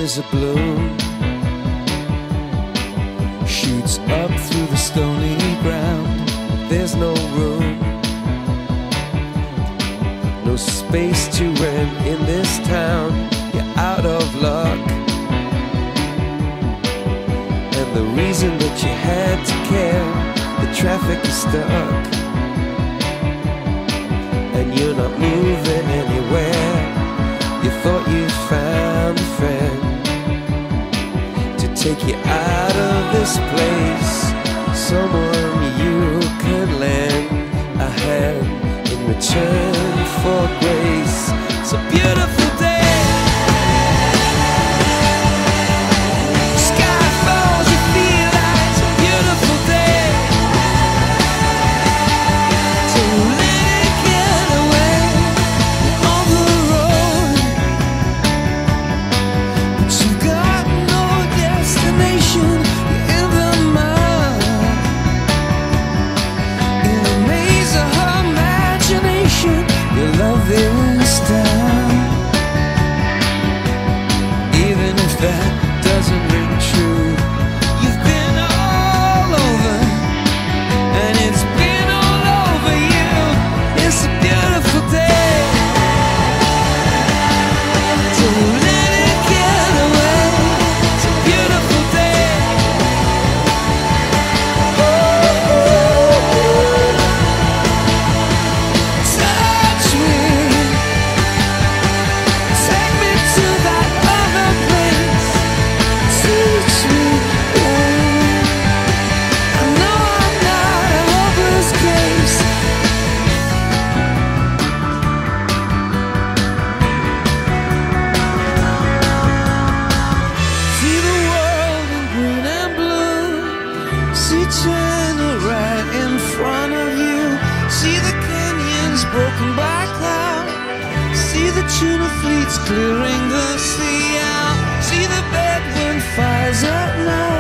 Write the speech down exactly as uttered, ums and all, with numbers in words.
flowers are bloom, shoots up through the stony ground. There's no room, no space to rent in this town. You're out of luck, and the reason that you had to care, the traffic is stuck, and you're not moving anywhere. You thought you found a friend to take you out of this place, someone you can lend a hand in return for grace. It's a beautiful day. Sky falls, you feel like it's a beautiful day. So let it get away on the road, but you've got no destination. You're in the mud, in a maze of her imagination. Your love is down, even if that doesn't ring true. You've been all over, and it's been all over you. It's a beautiful day, so let it get away. It's a beautiful day. Touch me, take me to that other place. Teach me, babe. I know I'm not a hopeless case. See the world in green and blue. See China right in front of you. See the canyons broken by cloud. See the tuna fleets clearing the sea out. See the bedroom fires at night.